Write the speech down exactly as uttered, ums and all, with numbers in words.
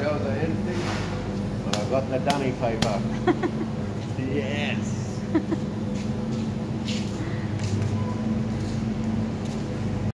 was the instinct, but I got the dummy paper. Yes.